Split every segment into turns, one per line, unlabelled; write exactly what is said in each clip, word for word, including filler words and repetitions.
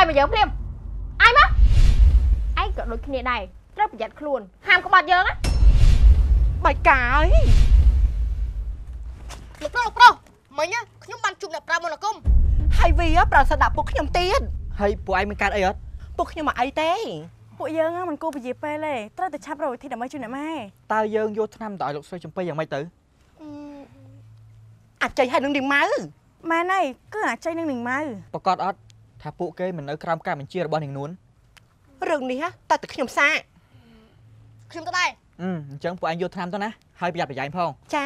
ai mà giỡn phim ai mất ai cỡ đôi khi này rất bị giật luôn ham có bọt giỡn á
bài cãi
lục đâu lục đâu mấy nhá nhóm ban chụp đẹp ra một là công
hay vì á bà sẽ đạp buộc nhóm tiền hay bộ ai mình cắt ấy ớt buộc nhóm mà ai té
bộ giỡn á mình cô bị dịp pe lệ tao từ chắp rồi thì đã mấy chuyện này mai
tao giỡn vô tham đợi lục xoay chấm pâyอย่างไม่tử à chạy hai đường điểm máu
mà này cứ hả chay nâng đỉnh máu
ประกอบអត់ថាពួកគេមិននៅក្រោមការបញ្ជារបស់នាងនួនរឿងនេះហ៎តែតែខ្ញុំសា
ខ្ញុំទៅដែរ
អឺអញ្ចឹងពួកអញយកថ្នាំទៅណាហើយប្រយ័ត្នប្រយែងផងចា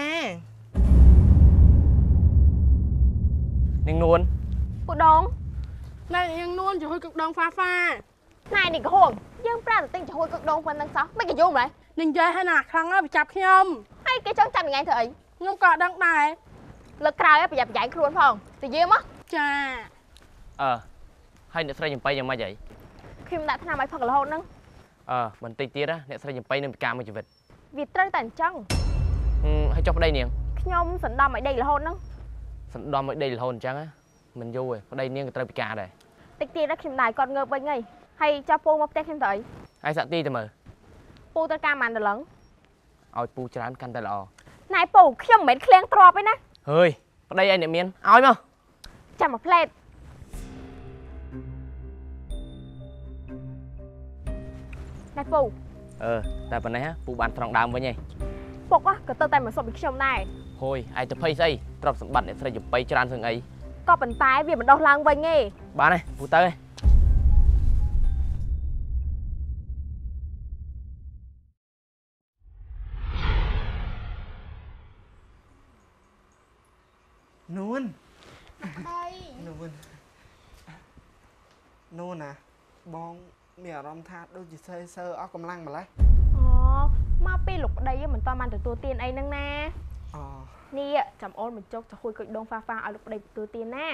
នាងនួន
ពួកដង
ណែនាងនួនជួយហុយcựcដងហ្វាហ្វា
ណែនេះក៏ហួងយើងប្រាតែទិញជួយហុយcựcដងប៉ុណ្ណឹងសោះមិនក៏យំដែរ
និយាយឲ្យណាខ្លាំងណាស់ចាប់ខ្ញុំ
ហើយគេចង់ចាប់ថ្ងៃធ្វើអី
ខ្ញុំក៏ដឹងដែរ
លើកក្រោយប្រយ័ត្នប្រយែងខ្លួនផងទៅយាមមក
ចា
អឺហើយអ្នកស្រីចំបៃយ៉ាងម៉េចហី
ខ្ញុំដាក់ថ្នាំឲ្យផឹករហូតហ្នឹង
អឺបន្តិចទៀតណាអ្នកស្រីចំបៃនឹងពិការមួយជីវិត
វាត្រូវតែអញ្ចឹង
ហើយចុះប្តីនាង
ខ្ញុំសណ្ដំឲ្យដីរហូតហ្នឹង
សណ្ដំឲ្យដីរហូតអញ្ចឹងណាមិនយូរទេប្តីនាងក៏ត្រូវពិការដែរ
តិចទៀតណាខ្ញុំដែរគាត់ងើបវិញហីហើយចាប់ពូមកផ្ទះខ្ញុំទៅអី
ហើយសាក់ទីទៅមើល
ពូត្រូវការម៉ានដលឹង
ឲ្យពូច្រើនកាន់តែល្អ
ណែពូខ្ញុំមិនមែនឃ្លៀងទ្របទេណា
ហើយប្តីឯងអ្នកមានឲ្យមក
ចាំមកផ្លែតណែពូ
អឺតែប៉ុណ្ណេះពូបានត្រង់ដើមវិញឯង
ពុកក៏ទៅតែមកសុំពីខ្ញុំដែរ
ហួយឯងទៅភ័យស្អីទ្រព្យសម្បត្តិអ្នកស្រីចំបៃច្រើនស្ងអី
ក៏ប៉ុន្តែវាមិនដោះឡើងវិញទេ
បានទេពូទៅឯង
នួនហើយនួននួនណាបងមានអារម្មណ៍ថាដូចជាសើសើអស់កម្លាំងម្ល៉េះ
អូមកពីលោកប្តីមិនតបានទទួលទានអីហ្នឹងណា
អូ
នេះចាំអូនបញ្ចុកទៅហួយគុយដងហ្វាហ្វាឲ្យលោកប្តីទទួលទានណា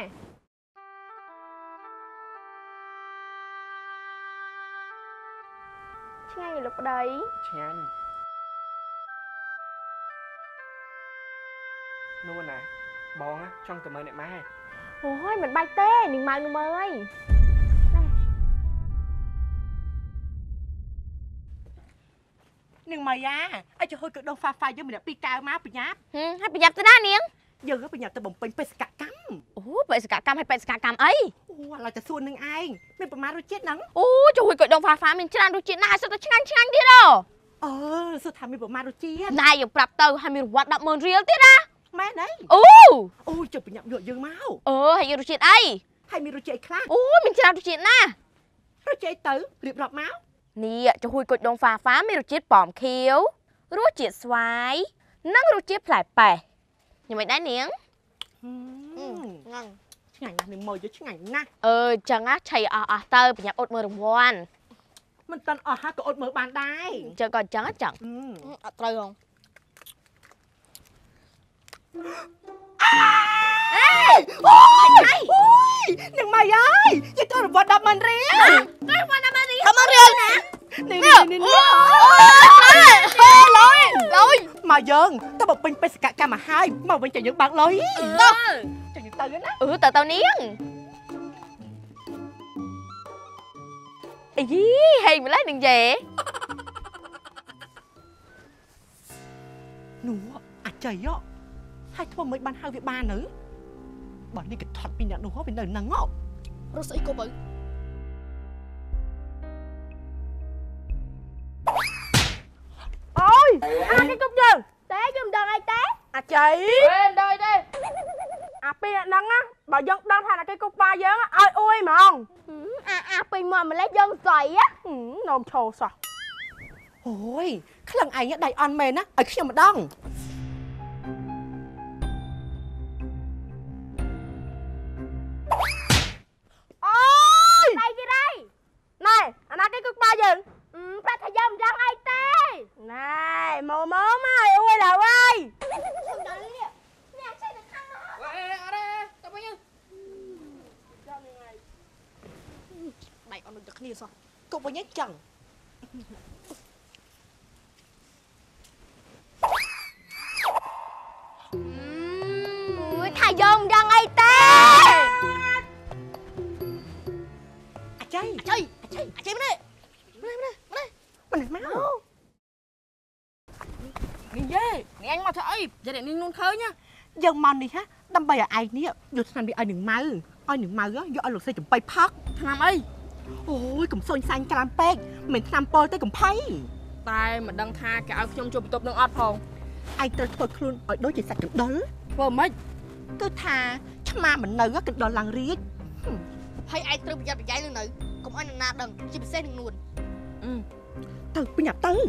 ឆ្ងាញ់លោកប្តី
ឆ្ងាញ់នួនណាបងចង់ទៅមើលអ្នកម៉ែ
អូយមិនបាច់ទេនាងម៉ៅនឹងមើលអី
នាងម៉ៃយ៉ាឲ្យជួយហុយcựcដងហ្វាហ្វាយើងម្នាក់ពីរកៅមកប្រញាប់
ហើយប្រញាប់ទៅណានាង
យើងប្រញាប់ទៅបំពេញបេសកកម្ម
អូបេសកកម្មហើយបេសកកម្មអី
អូឥឡូវតែសួននឹងឯងមានប្រមាណរសជាតិហ្នឹង
អូជួយហុយគុយដងហ្វាហ្វាមានច្រើនរសជាតិណាស់ហើយសុទ្ធតែឆ្ងាញ់ឆ្ងាញ់ទៀតហ៎
អឺសុទ្ធថាមានប្រមាណរសជាតិ
ណែយើងប្រាប់ទៅហើយមានរង្វាន់ដប់ម៉ឺនរៀលទៀតណា
ម៉ែណៃ
អូ
អូចុះប្រញាប់យកយើងមក
អឺហើយយើងរសជាតិអី
ហើយមានរសជាតិខ្លះ
អូមានច្រើនរសជាតិណាស់
រសជាតិទៅរៀបរាប់មក
នេះជួយហួយគុយដងហ្វាហ្វាមានរសជាតិប៉ោមខៀវរសជាតិស្វាយនិងរសជាតិផ្លែប៉េះយ៉ាងម៉េចដែរនាង
ងងឆ្ងាញ់ណាស់នាងមើលយកឆ្ងាញ់ណាស់
អឺចឹងណាឆៃអស់អស់ទៅប្រញាប់អ៊ុតមើលរង្វាន់
មិនតាន់អស់ហើយក៏អ៊ុតមើលបានដែរ
ចឹងក៏ចឹងចឹងអត់ត្រូវហង
អេអូយអូយនាងម៉ៃអើយយកទៅរង្វាន់ដប់ម៉ឺនរៀល
ទៅរង្វាន់ដប់ម៉ឺនរៀលដប់ម៉ឺនរៀលណា
នេះនេះនេះលុយលុយមកយើងទៅបំពេញបេសកកម្មមកហើយមកវិញតែយើងបើកលុយ
ទៅ
ចឹងទៅណា
អឺទៅទៅនាងអីហេម្លេះនឹងយេ
នោះអាចចៃហ៎ហើយធ្វើមិនបានហៅវាបានទៅបើនេះក៏ថត់ពីអ្នកនោះវានៅហ្នឹងហ៎
រស់ស្អីក៏បើ
អូយអានេះគប់យើង
តែខ្ញុំដឹងអីទេ
អាចៃ
មិនដឹងទេ
អាពីហ្នឹងណាបើយើងដឹងថាគេគប់បាយើងឲ្យអួយហ្មង
អាអាពេញមកម្លេះយើងស្រី
ណានោមឈោសោះ
អូយខ្លាំងឯងដៃអន់មែនណាឲ្យខ្ញុំម្ដង
អូយ
ដៃគេដៃ
ណែអាណាគេគប់បាយើង
ប្រាប់ថាយើងមិនដឹងអីទេ
ណែមកមកមកឲ្យអួយដល់ហើយ
ខ្ញុំដល់នេះអ្នកចេះតែខាងនោះ
អេអរេទៅវិញ
ចាំยังไง
ដៃអន់ដូចគ្នាសោះគប់វិញចឹង
ថាយើងមិនដឹងអីទេ
đây
chơi chơi chơi bên đây bên đây bên đây
mình máu
Nhìn dê Nhìn anh mà thôi Giờ để Ninh luôn khơi nha
giờ mòn đi ha đâm bay ở ai nè vô thằng đi ai đừng mau ai đừng mau á vô ai lột xe chụp bay phát
Thằng làm ấy
ôi cũng xôn xanh cam pek mình tham pol tới cũng phay
Tai mà đăng tha cả áo trong chụp tập nâng ọt phòng
ai tới thôi luôn ở đối chỉ sạch cực đó
Vừa mấy
cứ thà chắc mà mình nở cực đó lằng riết
hay ai từ bây giờ bị dạy luôn nữ cũng anh na đừng chỉ bị xe đừng luôn
Ừ
từ bây nhập tới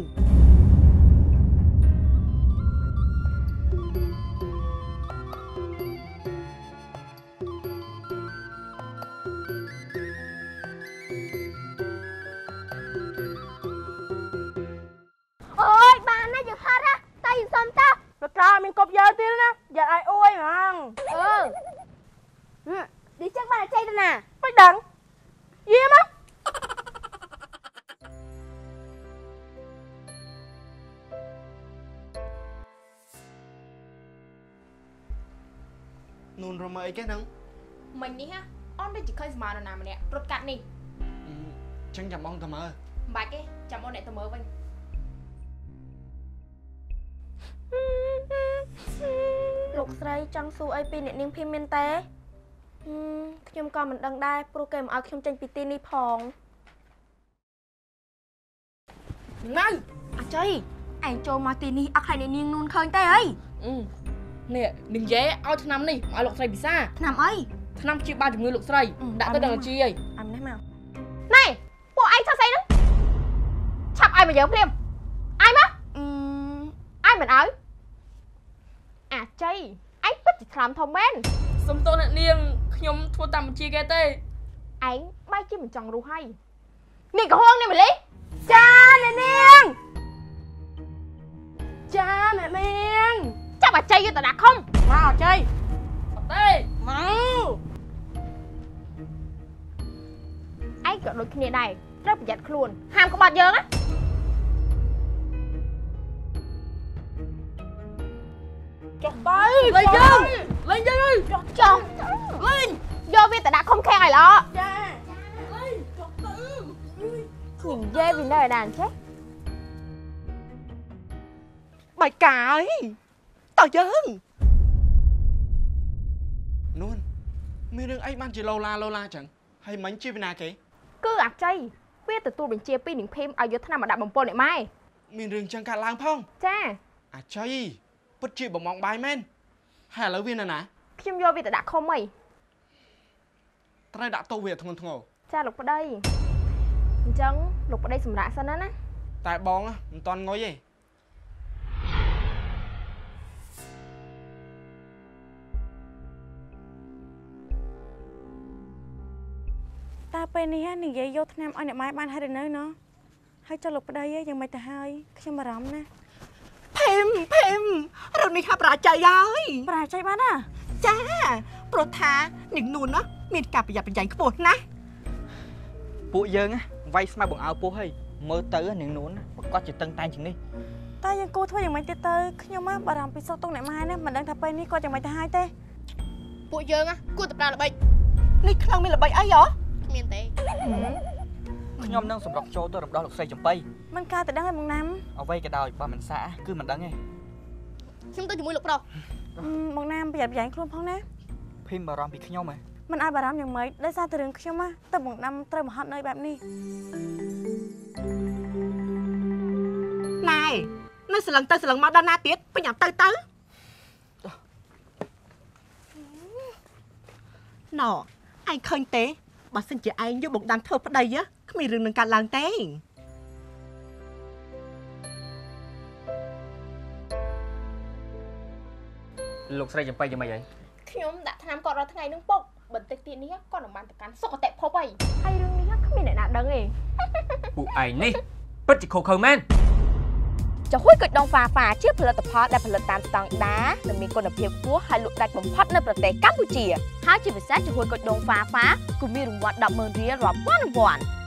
ôi bà nó giật hết á tay xôm tao
Rồi trời mình cột giờ tiêu nè Giờ ai ôi mà
ừ đi chắc bà là chơi đây nè
Phải đằng Gì em á
Nôn rồi mà ấy cái nắng
mình đi ha on đây chỉ khơi mà nào mà nè rốt cạn đi
Chẳng chậm ông tầm ơi
bài cái chậm on này tao mới vinh
លោកស្រីចង់សួរអីពីអ្នកនាងភីមែនទេខ្ញុំក៏មិនដឹងដែរព្រោះគេមិនឲ្យខ្ញុំចេញពីទីនេះផង
Này
អាចៃឯងចូលមកទីនេះអត់ឲ្យអ្នកនាងនួនឃើញទេអី
Ừ Nè đừng dễ ao thằng năm đi Mà lục xoay bị xa
ឆ្នាំអី
Thằng năm chia ba chục người lục xoay Đã tới đằng chi ấy
អាម្នេះមក
nàyពួកឯងថាស្អីហ្នឹងឆាប់ឲ្យមកយើងភ្លាមអាយមក
អឺ
ai mình ở à chay ấy bất chỉ làm thông men
Xong tôi nè niêng Nhóm thua tầm chia ghê tê
ấy mai chứ mình chẳng ru hay nè cả hôn này mày lý cha nè niên
Cha mẹ miên
chắc bà chay vô tao đặt không
Nào chơi Tê Mau
ấy cỡ đôi kia này rất là giật luôn ham có bao giờ á
Chọc tay Lên chân Lên chân đi
chồng lên vô viên tao đặt không khen này lọ
Cha Lên Chọc tay
nhìn dê vì nơi đàn chết
bài cái tao chớn
Nôn Mấy đừng ấy ban chỉ lâu la lâu la chẳng Hay mánh chi bên nào kì
cứ à chay biết từ tôi bình chia pin những phim ở dưới thế nào mà đặt bằng pol này mai
Mình đừng chẳng cả lang phong
cha
À chơi Bất chi bằng mong bài men Hay là viên này nè
phim vô viên tao đặt không mày
Ta đây đã tô việc thằng thằng
cha lục vào đây chân lục vào đây sầm rạ sao nó nè
Tại bóng á Mình toàn ngồi gì
តើពេលនេះនិយាយយកឆ្នាំឲ្យអ្នកម៉ែបានហើយឬនៅណោះហើយចុះលោកប្តីយ៉ាងម៉េចទៅហើយខ្ញុំបារម្ភណាស់
phim phim rồi đi khắp ra chạy ơi
ប្រាចៃបានណា
cha pro tha những nôn á miền cà bây giờ bây giờ cái bột nè
ពួកយើងវាយស្មៅបង្អើពោះហើយមើលទៅនាងនួនប្រកាសជាតឹងតែងជាងនេះ
តែយើងគួរធ្វើយ៉ាងម៉េចទៀតទៅខ្ញុំបារម្ភពីសុខទុក្ខអ្នកម៉ែណាមិនដឹងថាពេលនេះគាត់យ៉ាងម៉េចទៅហើយទេ
ពួកយើងគួរតែប្រើល្បិច
នេះខ្លាំងមានល្បិចអីហ៎
គ្មានទេ
ខ្ញុំនឹងសម្រុកចូលទៅរំដោះលោកស្រីចំបៃ
មិនកើតតែដឹងឲ្យបងណាំ
អ្វីក៏ដោយបើមិនសាគឺមិនដឹងទេ
ខ្ញុំទៅជាមួយលោកប្រុស
បងណាំប្រយ័ត្នប្រយែងខ្លួនផងណា
ភីមបារម្ភពីខ្ញុំហ៎
មិនឲ្យបារម្ភយ៉ាងម៉េចដោយសារតែរឿងខ្ញុំណាទៅបងណាំត្រូវមកហត់នៅបែបនេះ
này nó sẽ lần tới sẽ lần mau đana tiết bây giờ tới tới nọ anh khơi tế bà xin chị anh vô bụng đàn thơ ở đây á không bị rừng đừng cạn làng tế
លោកស្រីចំបៃយ៉ាងម៉េចហើយ
ខ្ញុំដាក់ថ្នាំគាត់រាល់ថ្ងៃនឹងពុកបន្តិចទៀតនេះគាត់នឹងបានទៅកាន់សុខអតិភពហើយហើយរឿងនេះគ្មានអ្នកណាដឹងទេ
ពួកឯងនេះពិតជាខុសខើមែន
ចំហុយគុយដងហ្វាហ្វាជាផលិតផលដែលផលិតតាមស្តង់ដារនិងមានគុណភាពខ្ពស់ហើយលក់ដាច់បំផុតនៅប្រទេសកម្ពុជាហើយជាពិសេសចំហុយគុយដងហ្វាហ្វាគឺមានរង្វាន់ ដប់ម៉ឺន រៀលរាប់ពាន់រង្វាន់